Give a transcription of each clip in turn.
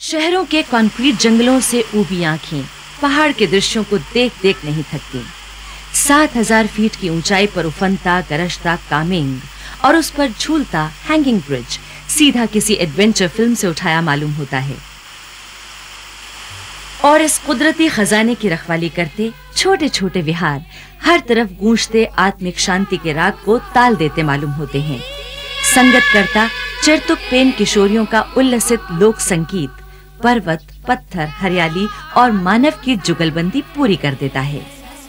शहरों के कंक्रीट जंगलों से ऊबी आंखें पहाड़ के दृश्यों को देख देख नहीं थकती। 7000 फीट की ऊंचाई पर उफनता गरजता कामेंग और उस पर झूलता हैंगिंग ब्रिज सीधा किसी एडवेंचर फिल्म से उठाया मालूम होता है। और इस कुदरती खजाने की रखवाली करते छोटे छोटे विहार हर तरफ गूंजते आत्मिक शांति के राग को ताल देते मालूम होते हैं। संगत करता चिरतुक पेन किशोरियों का उल्लसित लोक संगीत पर्वत, पत्थर, हरियाली और मानव की जुगलबंदी पूरी कर देता है।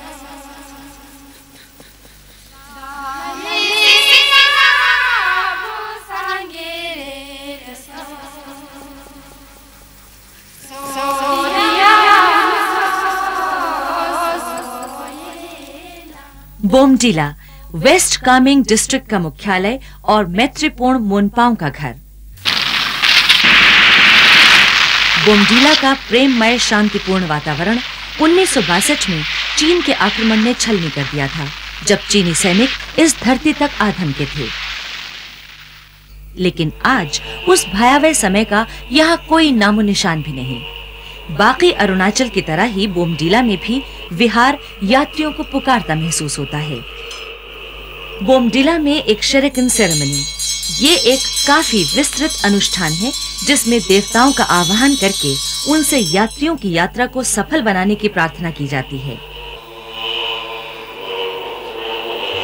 बोमडीला वेस्ट कामेंग डिस्ट्रिक्ट का मुख्यालय और मैत्रीपूर्ण मोनपाओं का घर। बोमडीला का प्रेममय शांतिपूर्ण वातावरण 1962 में चीन के आक्रमण ने छलनी कर दिया था, जब चीनी सैनिक इस धरती तक आ धमके थे। लेकिन आज उस भयावह समय का यहाँ कोई नामो निशान भी नहीं। बाकी अरुणाचल की तरह ही बोमडीला में भी विहार यात्रियों को पुकारता महसूस होता है। बोमडीला में एक शरकन सेरेमनी, ये एक काफी विस्तृत अनुष्ठान है जिसमें देवताओं का आवाहन करके उनसे यात्रियों की यात्रा को सफल बनाने की प्रार्थना की जाती है।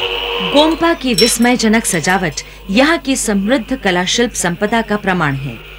गोम्पा की विस्मयजनक सजावट यहाँ की समृद्ध कला शिल्प संपदा का प्रमाण है।